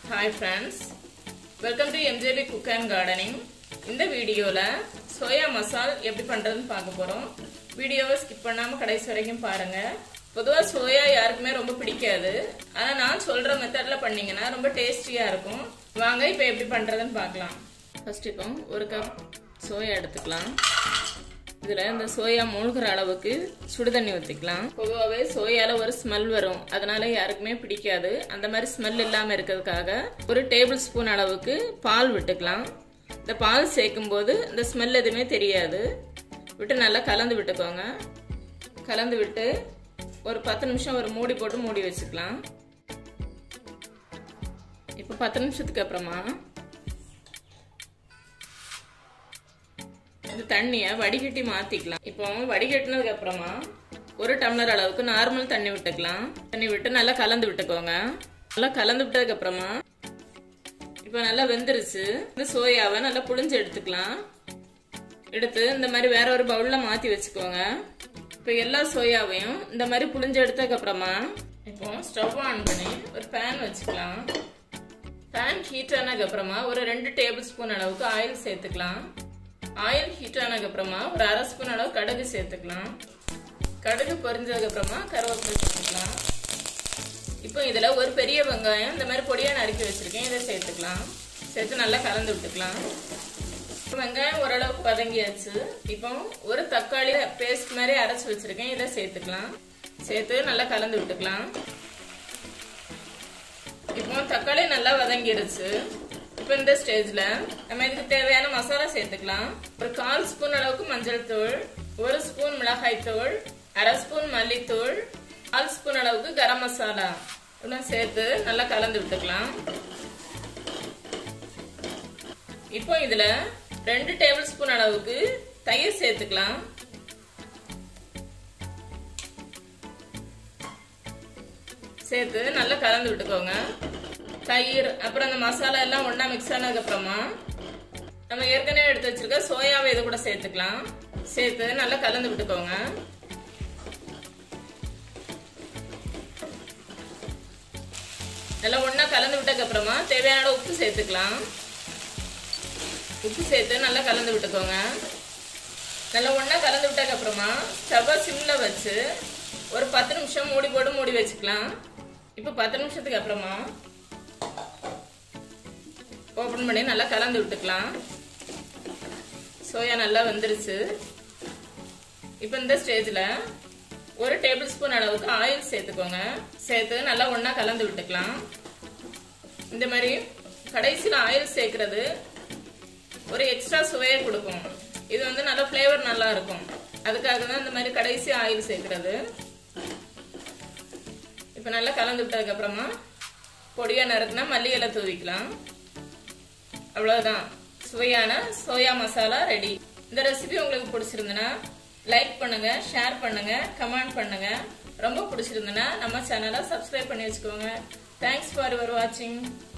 Hi friends, welcome to MJB Cook and Gardening. இந்த வீடியோல soya மசால் எப்படி பண்றதுன்னு பார்க்க போறோம். வீடியோவை ஸ்கிப் பண்ணாம கடைசி வரைக்கும் பாருங்க. பொதுவா சோயா யாருக்குமே ரொம்ப பிடிக்காது. ஆனா நான் சொல்ற மெத்தட்ல பண்ணீங்கன்னா ரொம்ப டேஸ்டியா இருக்கும். வாங்க இப்போ எப்படி பண்றதுன்னு பார்க்கலாம். ஃபர்ஸ்ட் இப்போ ஒரு கப் சோயா எடுத்துக்கலாம். இதுல இந்த சோயா மூழ்கிற அளவுக்கு சுடு தண்ணி ஊத்திக்கலாம். பொதுவாவே சோயால ஒரு ஸ்மெல் வரும், அதனால யாருக்குமே பிடிக்காது. அந்த மாதிரி ஸ்மெல் இல்லாம இருக்கிறதுக்காக ஒரு டேபிள் ஸ்பூன் அளவுக்கு பால் விட்டுக்கலாம். இந்த பால் சேர்க்கும் போது இந்த ஸ்மெல் எதுவுமே தெரியாது. விட்டு நல்லா கலந்து விட்டுக்கோங்க. கலந்து விட்டு ஒரு 10 நிமிஷம் ஒரு மூடி போட்டு மூடி வச்சுக்கலாம். இப்போ 10 நிமிஷத்துக்கு அப்புறமா தண்ணியை வடிகட்டி மாத்திக்கலாம். இப்போ வடிகட்டினதுக்கு அப்புறமா ஒரு டம்ளர் அளவுக்கு நார்மல் தண்ணி விட்டுக்கலாம். தண்ணி விட்டு நல்லா கலந்து விட்டுக்கோங்க. நல்லா கலந்து விட்டதுக்கு அப்புறமா இப்போ நல்லா வெந்துருச்சு. இந்த சோயாவை நல்லா புழிஞ்சு எடுத்துக்கலாம். எடுத்து இந்த மாதிரி வேற ஒரு பவுல்ல மாத்தி வச்சுக்கோங்க. இப்போ எல்லா சோயாவையும் இந்த மாதிரி புழிஞ்சு எடுத்ததுக்கு அப்புறமா இப்போ ஸ்டவ் ஆன் பண்ணி ஒரு பேன் வச்சுக்கலாம். பேன் ஹீட் ஆனதுக்கு அப்புறமா ஒரு 2 டேபிள் ஸ்பூன் அளவுக்கு ஆயில் சேர்த்துக்கலாம். ஆயில் ஹீட் ஆனதுக்கு அப்புறமா ஒரு அரை ஸ்பூன் அளவு கடுகு சேர்த்துக்கலாம். கடுகு பொரிஞ்சதுக்கு அப்புறமா கருவேப்பிலை சேர்த்துக்கலாம். இப்போ இதுல ஒரு பெரிய வெங்காயம் இந்த மாதிரி பொடியா நறுக்கி வச்சிருக்கேன், இதை சேர்த்துக்கலாம். சேர்த்து நல்லா கலந்து விட்டுக்கலாம். வெங்காயம் ஓரளவுக்கு வதங்கியாச்சு. இப்போ ஒரு தக்காளி பேஸ்ட் மாதிரி அரைச்சு வச்சிருக்கேன், இதை சேர்த்துக்கலாம். சேர்த்து நல்லா கலந்து விட்டுக்கலாம். இப்போ தக்காளி நல்லா வதங்கிடுச்சு. இப்போ இந்த ஸ்டேஜ்ல நம்ம இதுக்கு தேவையான மசாலா சேர்த்துக்கலாம். ஒரு 1/4 ஸ்பூன் அளவுக்கு மஞ்சள் தூள், 1 ஸ்பூன் மிளகாய் தூள், அரை ஸ்பூன் மல்லித்தூள், 1/4 ஸ்பூன் அளவுக்கு கரம் மசாலா இதெல்லாம் சேர்த்து நல்லா கலந்து விட்டுக்கலாம். இப்போ இதுல 2 டேபிள் ஸ்பூன் அளவுக்கு தயிர் சேர்த்துக்கலாம். சேர்த்து நல்லா கலந்து விட்டுக்கோங்க. தயிர் அப்புறம் அந்த மசாலா எல்லாம் ஒண்ணா மிக்ஸ் ஆனதுக்கு அப்புறமா நம்ம ஏற்கனவே எடுத்து வச்சிருக்க சோயாவை இது கூட சேர்த்துக்கலாம். சேர்த்து நல்லா கலந்து விட்டுக்கோங்க. நல்லா ஒண்ணா கலந்து விட்டதுக்கு அப்புறமா தேவையான உப்பு சேர்த்துக்கலாம். உப்பு சேர்த்து நல்லா கலந்து விட்டுக்கோங்க. நல்லா ஒண்ணா கலந்து விட்டதுக்கு அப்புறமா ஸ்டவ் சிம்ல வச்சு ஒரு 10 நிமிஷம் மூடி போட்டு மூடி வச்சுக்கலாம். இப்போ 10 நிமிஷத்துக்கு அப்புறமா ஓபன் பண்ணி நல்லா கலந்து விட்டுக்கலாம். சோயா நல்லா வெந்துருச்சு. இப்போ இந்த ஸ்டேஜ்ல ஒரு டேபிள் ஸ்பூன் அளவுக்கு ஆயில் சேர்த்துக்கோங்க. சேர்த்து நல்லா ஒண்ணா கலந்து விட்டுக்கலாம். இந்த மாதிரி கடைசியில் ஆயில் சேர்க்கிறது ஒரு எக்ஸ்ட்ரா சுவையை கொடுக்கும். இது வந்து நல்ல ஃபிளேவர் நல்லா இருக்கும். அதுக்காக தான் இந்த மாதிரி கடைசி ஆயில் சேர்க்கிறது. இப்போ நல்லா கலந்து விட்டதுக்கு அப்புறமா பொடியா நறுக்குனா மல்லி இலை தூவிக்கலாம். அவ்வளவுதான், சுவையான சோயா மசாலா ரெடி. இந்த ரெசிபி உங்களுக்கு பிடிச்சிருந்தனா லைக் பண்ணுங்க, ஷேர் பண்ணுங்க, கமெண்ட் பண்ணுங்க. ரொம்ப பிடிச்சிருந்தனா நம்ம சேனலை சப்ஸ்கிரைப் பண்ணி வச்சுக்கோங்க. தேங்க்ஸ் ஃபார் யுவர் வாட்சிங்.